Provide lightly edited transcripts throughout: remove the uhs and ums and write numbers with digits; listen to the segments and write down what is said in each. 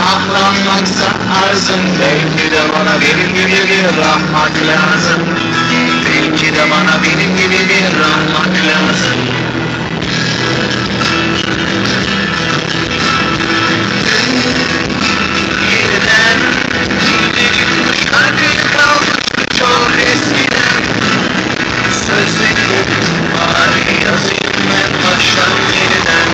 ahlanmaksa arzın. Belki de bana benim gibi bir rahmak lazım. Belki de bana benim gibi bir rahmak lazım. Yeniden gidelim, şarkıyı kalmıştı çok eskiden. Sözleri bari yazayım en baştan yeniden.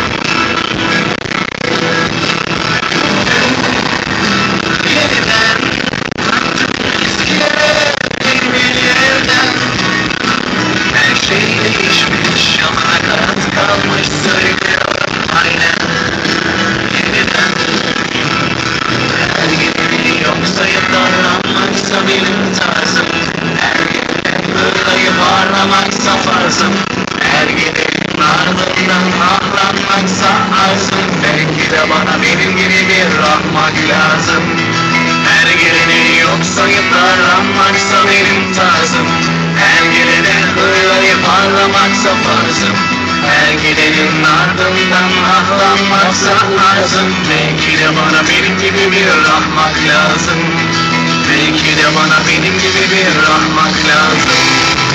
Yeniden eskilere bir yerden. Her şey değişmiş ama nakarat kalmış, söylüyorum aynen. Yeniden her gibi yoksa yıpranmaksa benim tarzım. Her gibi fırlayıp parlamaksa farzım. Her gidenin ardından ahlanmaksa arzım. Belki de bana benim gibi bir rahmak lazım. Her gelenin yoksa yıpranmaksa benim tarzım. Her gelenin fırlayıp parlamaksa farzım. Her gidenin ardından ahlanmaksa arzım. Belki de bana benim gibi bir rahmak lazım. Belki de bana benim gibi bir rahmak lazım.